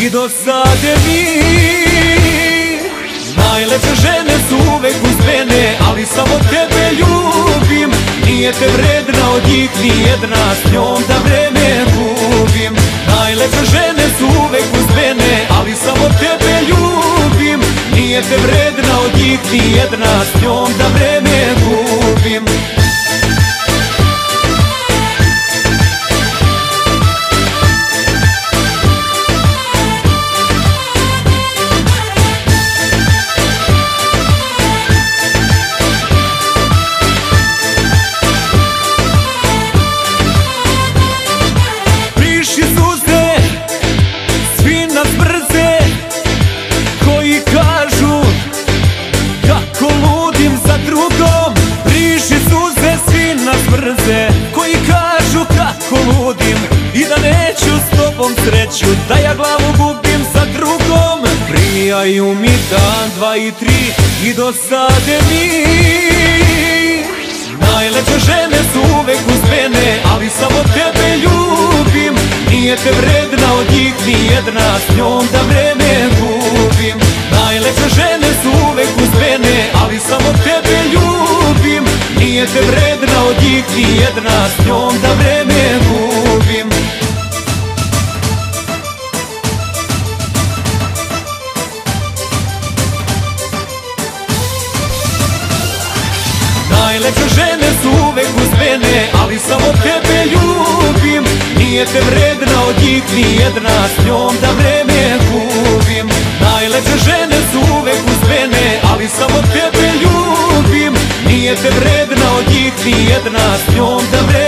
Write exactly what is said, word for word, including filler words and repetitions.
i dosade mi. Najlepše žene su uvek uz mene, ali samo tebe ljubim. Nije te vredna od njih ni jedna, s njom da vreme gubim. Najlepše žene su uvek uz mene, ali samo tebe ljubim. Nije te vredna od njih ni jedna, s njom da vreme gubim. Koji kažu kako ludim i da neću s tobom sreću, da ja glavu gubim sa drugom. Prijaju mi dan, dva i tri i dosade mi. Najlepše žene su uvek uz mene, ali samo tebe ljubim. Nije te vredna od njih ni jedna, s njom da vreme gubim. Najlepše žene su uvek uz mene, ali samo tebe ljubim. Nije te vredna od njih ni jedna, s njom da vreme gubim. Najlepše žene su uvek uz mene, ali samo tebe ljubim. Nije te vredna od njih ni jedna, s njom da vreme gubim. Najlepše žene su uvek uz mene, ali samo tebe ljubim. Nije te vredna od njih ni jedna, s njom da vreme